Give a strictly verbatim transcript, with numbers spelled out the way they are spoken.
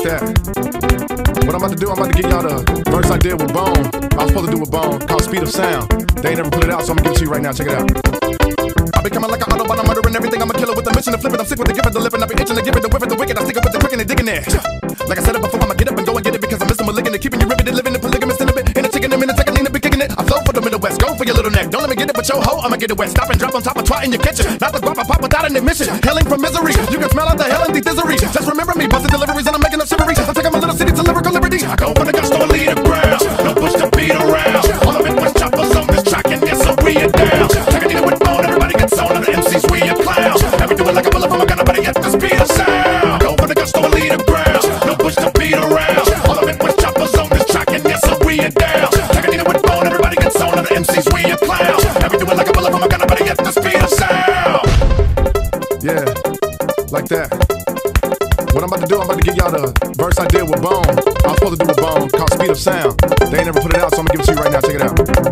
that. What I'm about to do, I'm about to give y'all the verse I did with Bone. I was supposed to do with Bone, called Speed of Sound. They ain't never put it out, so I'm gonna give it to you right now. Check it out. I be coming like an Autobahn, I'm murdering everything. I'm a killer with a mission to flip it. I'm sick with the give it, the lip, and I be itching to give it, the whip it, the wicked. I stick it with the quick and the digging there. Like I said it before, I'ma get up and go and get it because I'm missing malignant, keeping you riveted, living in polygamous in a bit. In a chicken, a minute, second, lean to be kicking it. I flow for the Middle West, go for your little neck. Don't let me get it, but yo ho, I'ma get it wet. Stop and drop on top of twat in your kitchen. Not the guap I pop without an admission. Hailing from misery, you can smell out the hell and the misery. Just remember me, busting deliveries and I'm making up shivery. I'm taking my little city to lyrical liberty. I go for the gusto and lead the ground. No push the beat around. All of it was choppers on this track and yes, so we it down. Taking it with Bone, everybody gets on. The M Cs, we a clown. And we do it like a bullet from a gun, but at the speed of sound. Go for the gusto and lead the ground. No push the beat around. All of it was choppers on this track and yes, so we it down. Taking it with Bone, everybody gets on. The M Cs, we a clown. And we do it like a bullet from a gun, but at the speed of sound. Yeah, like that. What I'm about to do, I'm about to give y'all the verse I did with Bone. I was supposed to do with Bone, called Speed of Sound. They ain't never put it out, so I'm gonna give it to you right now. Check it out.